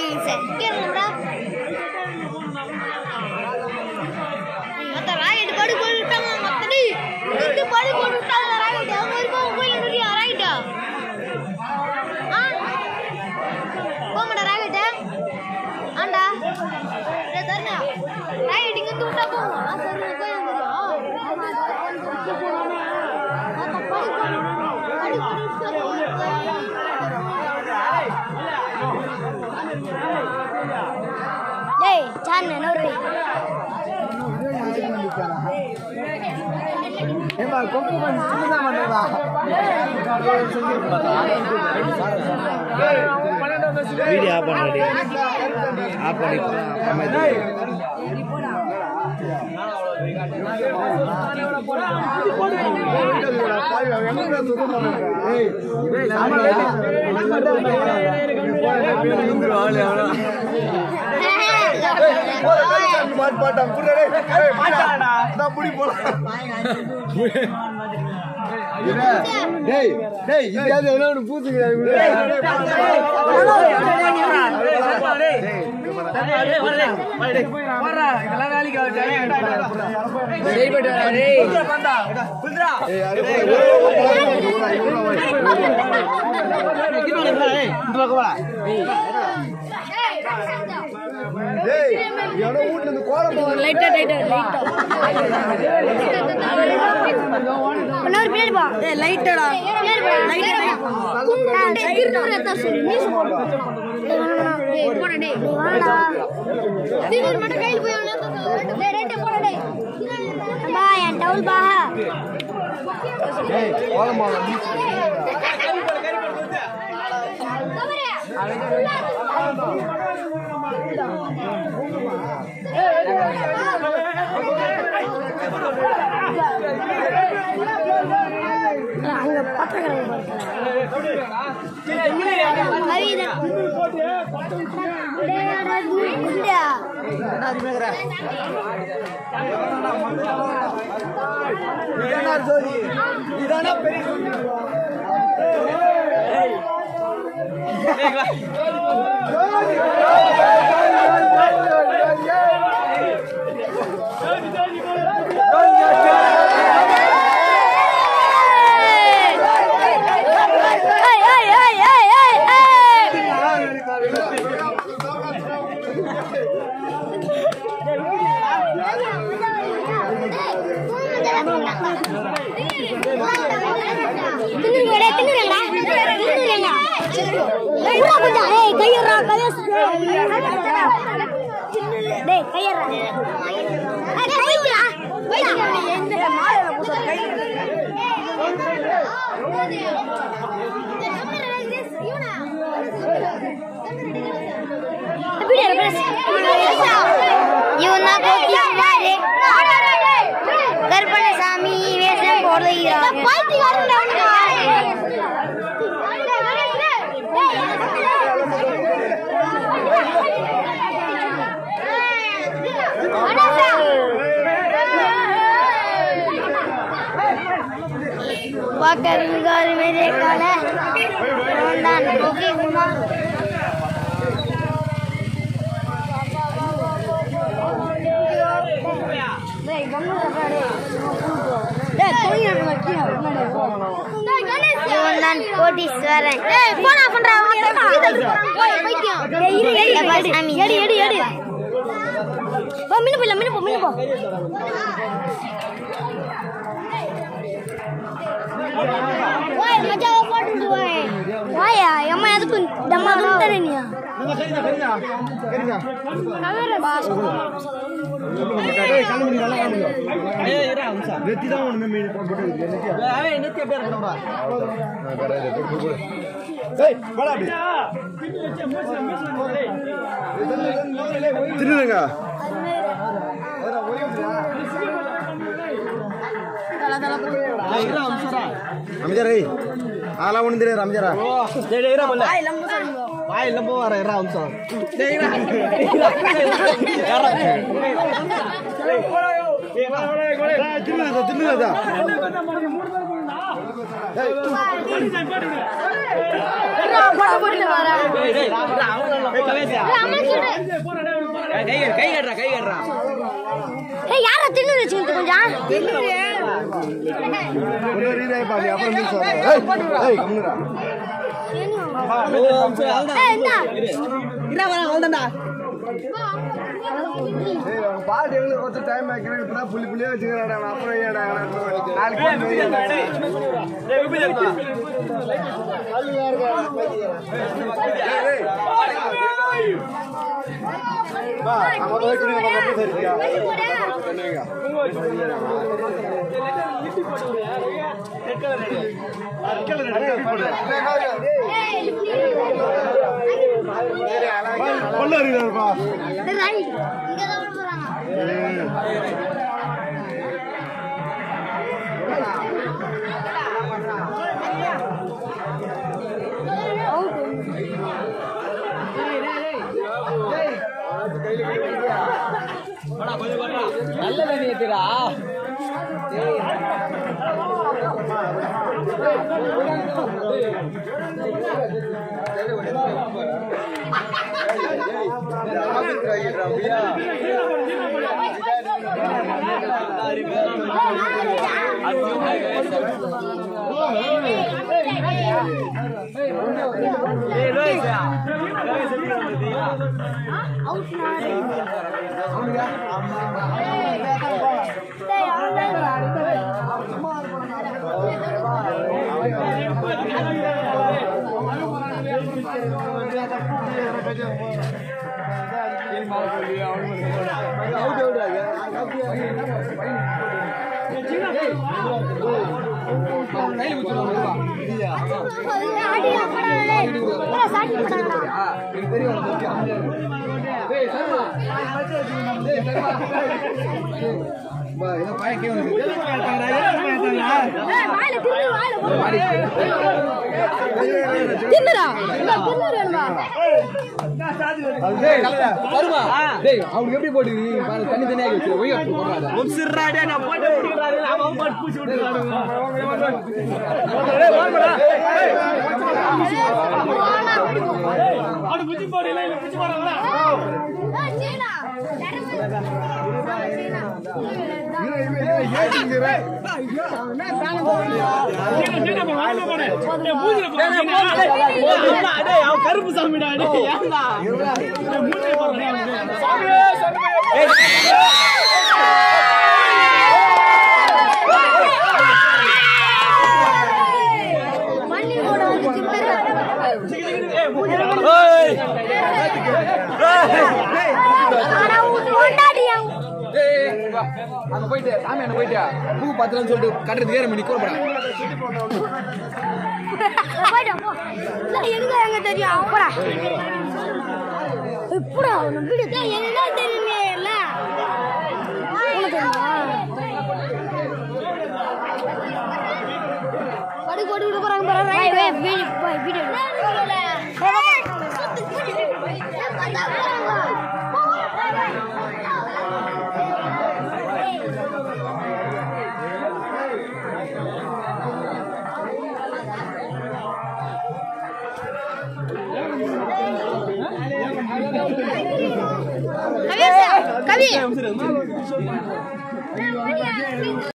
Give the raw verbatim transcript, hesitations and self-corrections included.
செகண்ட்ரா மத்த ராயிட் படு போட்டாங்க மத்தடி ரெண்டு படு போட்டாங்க ராயிட் அவங்க இருக்க கோயில நுரி ராயிட் ஆ போங்கடா ராயிட் ஆண்டா டே தர்னா ராயிட் இங்க தூட்டா போங்க ஆ சரி கோயில நுரி ஆமா மத்த படு படு டேய் சான்ன நோரி ஏமா கொக்கு வந்து சின்னதா பண்ணடா வீடியோ ஆஃப் பண்ணடி ஆஃப் பண்ணி அமைதி ஏய் மாட் பாட்டா புறடே ஏய் மாட்டாடா நான் புடி போலாம் டேய் டேய் இங்க ஏதோ ஒரு பூத்துங்கடா டேய் வரடா இதெல்லாம் வேலைக்கு ஆகுது டேய் பட்டா டேய் பந்தா புல்றா ஏய் இந்த பக்கம் வா டேய் யாரோ ஊட்ல இருந்து கோலம் போற லைட்டா லைட்டா லைட்டா இன்னொரு பேர் பா ஏய் லைட்டடா லைட்டா செக்யூரிட்டி சொல்லி நீ சொல்லு டேய் போடா டேய் வாடா தீவிர மட கையில போய் டேய் ரெண்டு போடா டேய் பா என் டவுல் பா டேய் கோலம் போற நீ அங்க பத்திரக்காரங்க கற்பனசாமி வேஷம் போடுகிறார் वाकर मेरे काले रोंडान ओके गुमा नहीं गम्मू रखड़े दे कोई ना लगी है रोंडान कोटीश्वरन ए போனா பண்றா ஓய் பைத்தியம் எடி எடி எடி எடி போ மினு போல மினு போ மினு போ Woi, macam apa tu woi? Woi ya, yang mana tu pun dama bentar ni ya. Enggak kerinya kerinya. Kerinya. Kamera bas. Eh, kalau ni dalam kamu. Eh, ira unsa. Neti dah orang main foto dia neti. Eh, neti apa nak buat? Nah, kada ada foto boleh. Hey, bala bi. Tiru enggak? Ramjara hei, ala unin dire Ramjara. Dede ira bola. Vai lambu san. Vai lambu ara ira unsa. Dede ira. Ira. Hey, bola yo. Hey, bola bola bola. Tinnu ada, tinnu ada. Hey, tu. Ira bola bola mara. Hey, hey, ira awal lo. Hey, kale கை கை கட்டுறா கை கட்டுறா ஏய் யாரா தின்னு வெச்சிங்க கொஞ்சம் ஒரு ரீடை பாடி அப்புறம் மீன் சொல்றேன் ஏய் ஏய் கம்முடா ஏய் என்ன இரா வர வந்தடா ஏய் பாடி எங்க கொஞ்சம் டைம் ஆக்கிரே இப்பதான் புளி புளியா வச்சிக்கறடா அப்புறம் ஏடா நாளைக்கு ஏய் உபி ஜெர்பா அல்லியா ஏய் பா நம்ம போய் குடி நம்ம போய் சரியா பண்ணுங்க கொள்ள அறிவாருப்பா ரைட் இங்க தான் போறாங்க நல்ல தண்ணி ஏத்துடா தின்னுடா தின்னு வேணுமா வருமா டேய் அவனுக்கு எப்படி போட்டு தண்ணி தண்ணியா வச்சு ஒய் அப்படி போறாத மும்சிரா டேய் நான் போட்டு குடிக்கறாரு அவன் போட்டு பூச்சி விட்டுறாரு டேய் வாங்கடா ஏய் அவன் பூச்சி போடல இல்ல பூச்சி போறானே ஏய் சீனா கருப்பு சாமிடா அங்க போயிட்டு சாமி அங்க போயிட்டு பூ பத்தலன்னு சொல்லிட்டு கட்டுறது ஏற மணி கோபடா எங்க எங்க தெரியும் போடா எப்படா வீடு எங்க தெரியுமே இல்ல படி கொடி விட போறாங்க பாருங்க வீடியோ கவி கவி